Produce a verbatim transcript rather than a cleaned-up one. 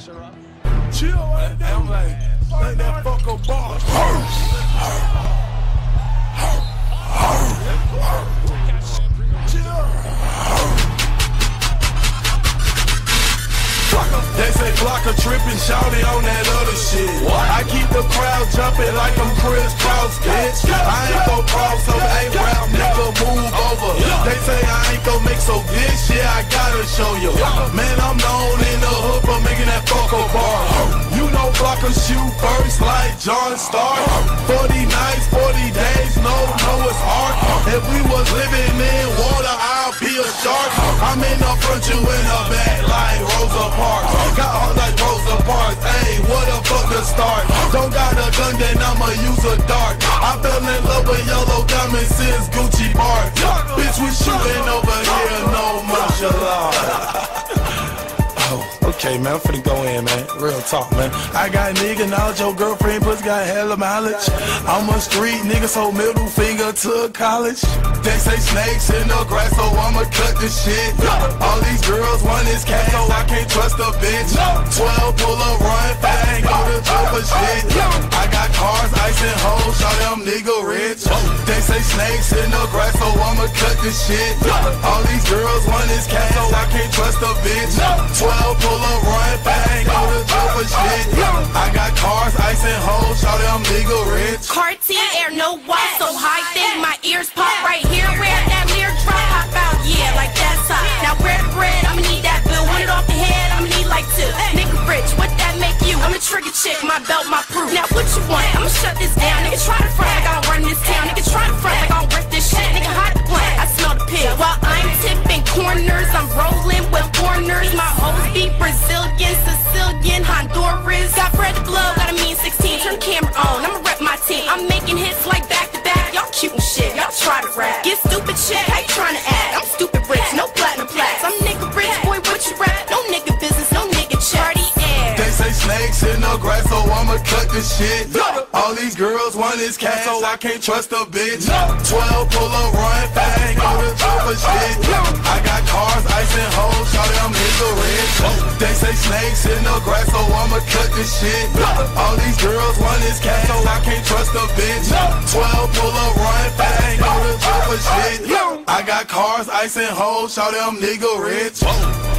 Chill right there, I'm like, like that fucker boss. They say Flocka trippin', shouty on that other shit. What? I keep the crowd jumping like I'm Chris Cross, bitch. I ain't gon' cross over, ain't rap, nigga, move over. They say I ain't gon' mix, so bitch, yeah, I gotta show you. Man, I'm known in the hood for making that fucker bar. You know Flocka shoot first like John Stark. forty nights, forty days, no, no, it's hard. If we was living in water, I'll be a shark. I'm in the front, you in the back like Rosa Parks. Got heart like Rosa Parks, ayy, what a fuck to start. Don't got a gun, then I'ma use a dart. I fell in love with yellow diamonds since Gucci Bar. Bitch, we shooting over here, no mashallah. Okay, man, I'm finna go in, man. Real talk, man. I got nigga knowledge, your girlfriend pussy got hella mileage. I'm a street nigga, so middle finger to college. They say snakes in the grass, so I'ma cut this shit. All these girls want this cash, so I can't trust a bitch. twelve pull up, run fast, ain't go to jail for shit. I got cars, ice and hoes, shout them nigga rich. They say snakes in the grass, so I'ma cut this shit. All these girls want this cash, so I can't trust a bitch. twelve pull up, run fast, ain't go to jail for shit. I got cars, ice and hoes, shout them nigga rich. Cartier, no watch, so high thing, my ears pop right here, where that mirror drop, hop out, yeah, like that's hot. Now where the bread, I'ma need that bill, want it off the head, I'ma need like two. Nigga rich, what that make you? I'm a trigger chick, my belt, my proof. Now what you want? I'ma shut this down, nigga try to front like I don't run this town, nigga try to front like I don't rip this shit, nigga hide the plant, I smell the pig. While I'm tipping corners, I'm rolling with foreigners, my hoes be Brazilian, Sicilian, Honduras. Got bread to blow, got a mean sixteen, turn camera on, I'ma rep my team. I'm making hits like back to back, y'all cute and shit, y'all try to rap. Get stupid shit, how you trying to act? I'm stupid rich, no platinum plaques. I'm nigga rich, boy, what you rap? No nigga business, no nigga charity air. They say snakes in the grass, so I'ma cut this shit. All these girls want this cash, so I can't trust a bitch. twelve pull up, run fast, ain't go to jail for shit. I got cars, ice and hoes, shout them nigga rich. They say snakes in the grass, so I'ma cut this shit. All these girls want this cash, so I can't trust a bitch. twelve pull up, run fast, ain't go to jail for shit. I got cars, ice and hoes, shout them nigga rich.